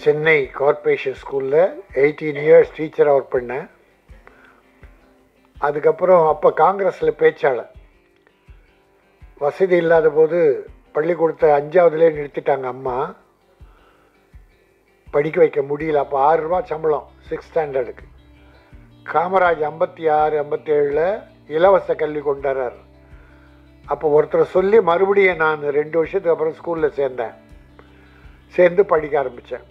Chennai corporation ஸ்கூலில் 18 years டீச்சராக work பண்ணேன். அதுக்கப்புறம் அப்போ காங்கிரஸில் பேச்சாளர். வசதி இல்லாத போது பள்ளிக்கூடத்தை 5ஆவதுலேயே நிறுத்திட்டாங்க அம்மா. படிக்க வைக்க முடியல. அப்போ 6 ரூபா சம்பளம் 6th ஸ்டாண்டர்டுக்கு. காமராஜ் 56, 57 இலவச கல்வி கொண்டாடுறார். அப்போ ஒருத்தரை சொல்லி மறுபடியும் நான் 2 வருஷத்துக்கு அப்புறம் ஸ்கூலில் சேர்ந்து படிக்க ஆரம்பித்தேன்.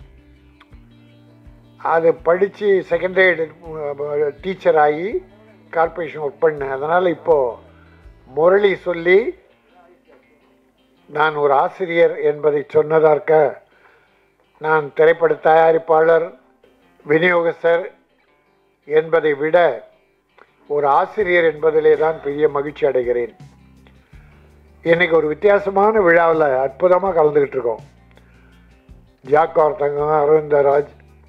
அது படித்து செகண்ட் கிரேட் டீச்சர் ஆகி கார்ப்பரேஷன் ஒர்க் பண்ணேன். அதனால் இப்போது முரளி சொல்லி நான் ஒரு ஆசிரியர் என்பதை சொன்னதற்க நான் திரைப்பட தயாரிப்பாளர், விநியோகஸ்தர் என்பதை விட ஒரு ஆசிரியர் என்பதிலே தான் பெரிய மகிழ்ச்சி அடைகிறேன். இன்றைக்கி ஒரு வித்தியாசமான விழாவில் அற்புதமாக கலந்துக்கிட்டு இருக்கோம். ஜாக்கார் தங்கம், அரவிந்தராஜ்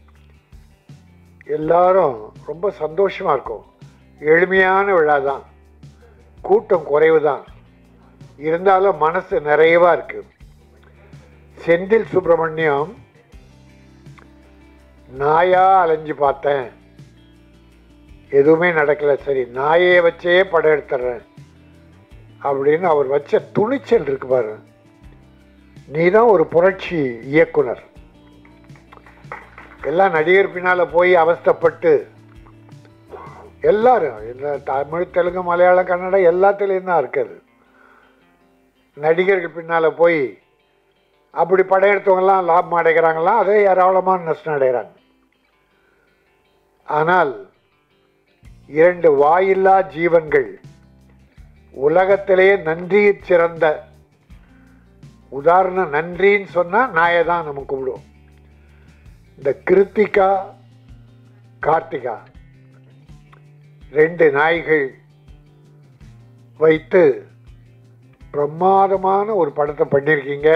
எல்லாரும் ரொம்ப சந்தோஷமாக இருக்கும். எளிமையான விழா தான், கூட்டம் குறைவு தான், இருந்தாலும் மனசு நிறைவாக இருக்குது. செந்தில் சுப்பிரமணியம் நாயாக அலைஞ்சு பார்த்தேன், எதுவுமே நடக்கலை, சரி நாயை வச்சே படம் எடுத்துடுறேன் அப்படின்னு அவர் வச்ச துணிச்சல் இருக்கு பாரு. நீ தான் ஒரு புரட்சி இயக்குனர். எல்லாம் நடிகர் பின்னால் போய் அவஸ்தைப்பட்டு எல்லாரும் இல்லை, தமிழ், தெலுங்கு, மலையாளம், கன்னடம் எல்லாத்துலேயும் தான் இருக்குது. நடிகர்கள் பின்னால் போய் அப்படி படம் எடுத்தவங்கலாம் லாபம் அடைகிறாங்களாம், அதே ஏராளமான நஷ்டம் அடைகிறாங்க. ஆனால் 2 வாயில்லா ஜீவன்கள் உலகத்திலேயே நன்றியை சிறந்த உதாரணம். நன்றின்னு சொன்னால் நாயை தான் நம்ம கூப்பிடுவோம். இந்த கிருத்திகா, கார்த்திகா 2 நாய்கள் வைத்து பிரமாதமான ஒரு படத்தை பண்ணியிருக்கீங்க.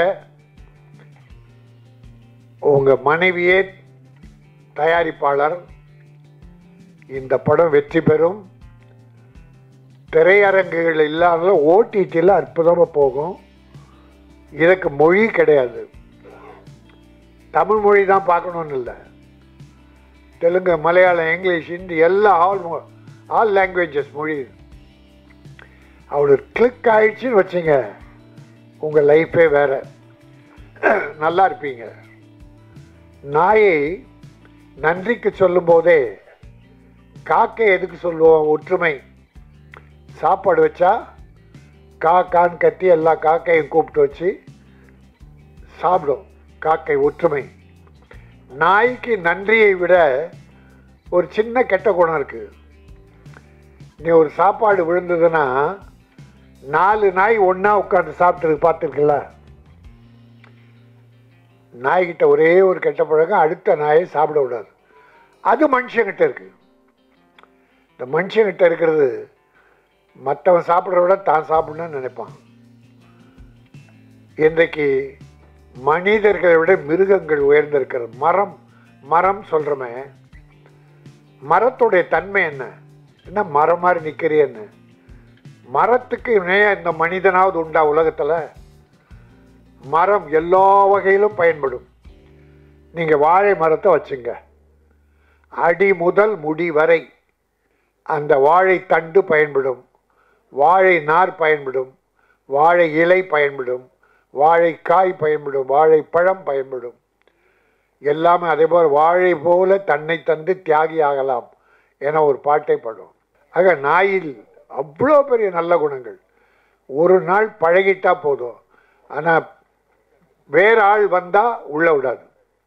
உங்கள் மனைவியே தயாரிப்பாளர். இந்த படம் வெற்றி பெறும். திரையரங்குகள் இல்லாத ஓடிடியில் அற்புதமாக போகும். இதற்கு மொழி கிடையாது. தமிழ் மொழி தான் பார்க்கணுன்னு இல்லை, தெலுங்கு, மலையாளம், இங்கிலீஷ், ஹிந்தி எல்லாம் ஆல் லாங்குவேஜஸ் மொழி. அவளுக்கு கிளிக் ஆயிடுச்சுன்னு வச்சுங்க, உங்கள் லைஃபே வேறு, நல்லா இருப்பீங்க. நாயை நன்றிக்கு சொல்லும் போதே காக்கை எதுக்கு சொல்லுவோம்? ஒற்றுமை. சாப்பாடு வச்சா காக்கான்னு கத்தி எல்லா காக்கையும் கூப்பிட்டு வச்சு சாப்பிடும். காக்கை ஒற்றுமை. நாய்க்கு நன்றியை விட ஒரு சின்ன கெட்ட குணம் இருக்குது. நீ ஒரு சாப்பாடு விழுந்ததுன்னா 4 நாய் ஒன்றா உட்காந்து சாப்பிட்டு பார்த்துருக்குல்ல. நாய்கிட்ட ஒரே ஒரு கெட்ட பழக்கம், அடுத்த நாயை சாப்பிட விடாது. அது மனுஷங்கிட்ட இருக்குது. இந்த மனுஷங்கிட்ட இருக்கிறது மற்றவன் சாப்பிட்றத விட தான் சாப்பிடணும்னு நினைப்பான். இன்றைக்கு மனிதர்களை விட மிருகங்கள் உயர்ந்திருக்கிறது. மரம் சொல்கிறோமே, மரத்துடைய தன்மை என்ன மரம் மாதிரி நிற்கிறேன்னு. மரத்துக்கு இணையாக இந்த மனிதனாவது உண்டா உலகத்தில்? மரம் எல்லா வகையிலும் பயன்படும். நீங்கள் வாழை மரத்தை வச்சுங்க, அடி முதல் முடி வரை அந்த வாழை தண்டு பயன்படும், வாழை நார் பயன்படும், வாழை இலை பயன்படும், வாழைக்காய் பயன்படும், வாழைப்பழம் பயன்படும். எல்லாமே அதே போல் வாழை போல தன்னை தந்து தியாகி ஆகலாம் என ஒரு பாட்டை பாடும். ஆக நாயில் அவ்வளோ பெரிய நல்ல குணங்கள். ஒரு நாள் பழகிட்டா போதும், ஆனால் வேறு ஆள் வந்தால் உள்ள விடாது.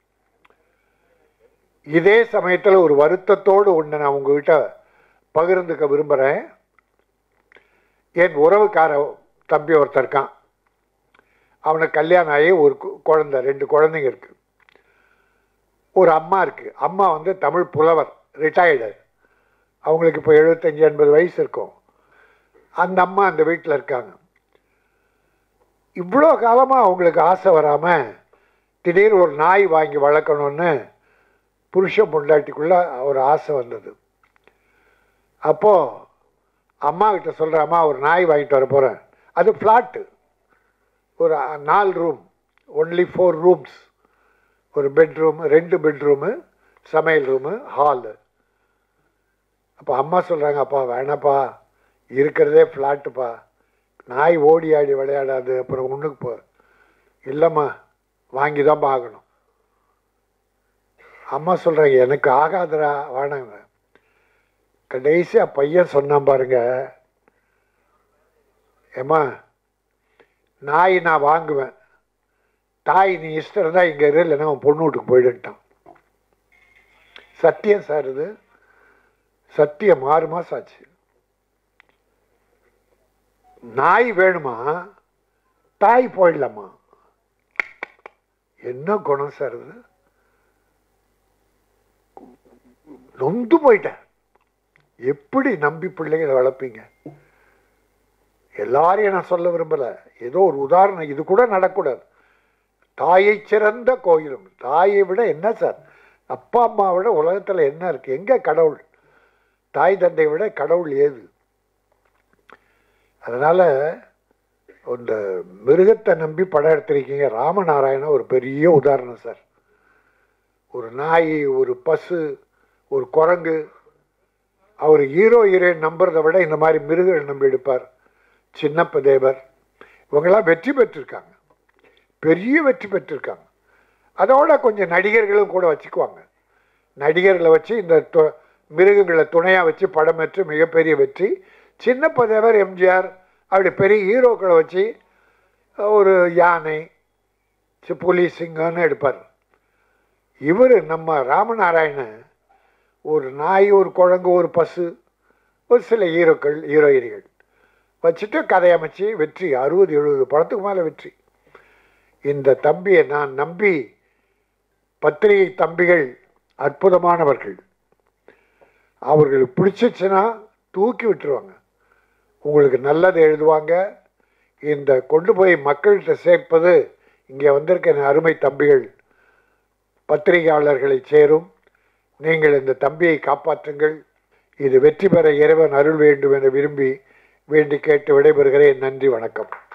இதே சமயத்தில் ஒரு வருத்தத்தோடு ஒன்று நான் உங்ககிட்ட பகிர்ந்துக்க விரும்புகிறேன். என் உறவுக்கார தம்பி ஒருத்தர் இருக்கான். அவனுக்கு கல்யாணம் ஆகி ஒரு குழந்தை, 2 குழந்தைங்க இருக்குது. ஒரு அம்மா இருக்குது. அம்மா தமிழ் புலவர், ரிட்டையர்டு. அவங்களுக்கு இப்போ 75-80 வயசு இருக்கும். அந்த அம்மா அந்த வீட்டில் இருக்காங்க. இவ்வளோ காலமாக அவங்களுக்கு ஆசை வராமல் திடீர்னு ஒரு நாய் வாங்கி வளர்க்கணுன்னு புருஷன் பொண்டாட்டிக்குள்ளே ஒரு ஆசை வந்தது. அப்போது அம்மா கிட்ட சொல்கிறாம்மா, ஒரு நாய் வாங்கிட்டு வர போகிறேன். அது ஃப்ளாட்டு, ஒரு 4 ரூம், ஒன்லி 4 ரூம்ஸ், ஒரு பெட்ரூம், 2 பெட்ரூமு, சமையல் ரூமு, ஹாலு. அப்போ அம்மா சொல்கிறாங்க, அப்பா வேணாப்பா, இருக்கிறதே ஃப்ளாட்டுப்பா, நாய் ஓடி ஆடி விளையாடாது, அப்புறம் ஒன்றுக்கு போ. இல்லைம்மா, வாங்கி தான் ஆகணும். அம்மா சொல்கிறாங்க, எனக்கு ஆகாதரா, வேணாங்க. கடைசியாக பையன் சொன்னான் பாருங்க, ஏம்மா நாய் நான் வாங்குவேன், தாய் நீ இஷ்டம் இருந்தால் இங்கே இரு, இல்லைன்னா அவன் பொண்ணு வீட்டுக்கு போயிடுன்ட்டான். சத்தியம் சார், இது சத்தியம். 6 மாதம் ஆச்சு. நாய் வேணுமா, தாய் போயிடலாமா? என்ன குணம் சார் இது? நொந்து போயிட்டேன். எப்படி நம்பி பிள்ளைகளை வளர்ப்பீங்க? எல்லாரையும் நான் சொல்ல விரும்பல, ஏதோ ஒரு உதாரணம். இது கூட நடக்கூடாது. தாயை சிறந்த கோயிலும். தாயை விட என்ன சார், அப்பா அம்மா விட உலகத்தில் என்ன இருக்கு? எங்க கடவுள்? தாய் தந்தை விட கடவுள் ஏது? அதனால இந்த மிருகத்தை நம்பி படம் எடுத்திருக்கீங்க. ராமநாராயண ஒரு பெரிய உதாரணம் சார். ஒரு நாய், ஒரு பசு, ஒரு குரங்கு. அவர் ஹீரோ ஹீரோயின் நம்புறதை விட இந்த மாதிரி மிருகங்கள் நம்பி எடுப்பார். சின்னப்ப தேவர், இவங்கெல்லாம் வெற்றி பெற்றிருக்காங்க, பெரிய வெற்றி பெற்றிருக்காங்க. அதோட கொஞ்சம் நடிகர்களும் கூட வச்சுக்குவாங்க. நடிகர்களை வச்சு இந்த மிருகங்களை துணையாக வச்சு படம் பெற்று மிகப்பெரிய வெற்றி. சின்னப்ப தேவர், எம்ஜிஆர் அப்படி பெரிய ஹீரோக்களை வச்சு ஒரு யானை, புலி, சிங்கம்னு எடுப்பார். இவர் நம்ம ராமநாராயணன் ஒரு நாய், ஒரு குழங்கு, ஒரு பசு, ஒரு சில ஹீரோக்கள், ஹீரோயினிகள் வச்சுட்டு கதையமைச்சு வெற்றி. 60-70 படத்துக்கு மேலே வெற்றி. இந்த தம்பியை நான் நம்பி, பத்திரிகை தம்பிகள் அற்புதமானவர்கள். அவர்களுக்கு பிடிச்சிச்சுன்னா தூக்கி விட்டுருவாங்க, உங்களுக்கு நல்லது எழுதுவாங்க. இந்த கொண்டு போய் மக்கள்கிட்ட சேர்ப்பது இங்கே வந்திருக்க அருமை தம்பிகள் பத்திரிகையாளர்களை சேரும். நீங்கள் இந்த தம்பியை காப்பாற்றுங்கள். இது வெற்றி பெற இறைவன் அருள் வேண்டும் என விரும்பி வேண்டி கேட்டு விடைபெறுகிறேன். நன்றி, வணக்கம்.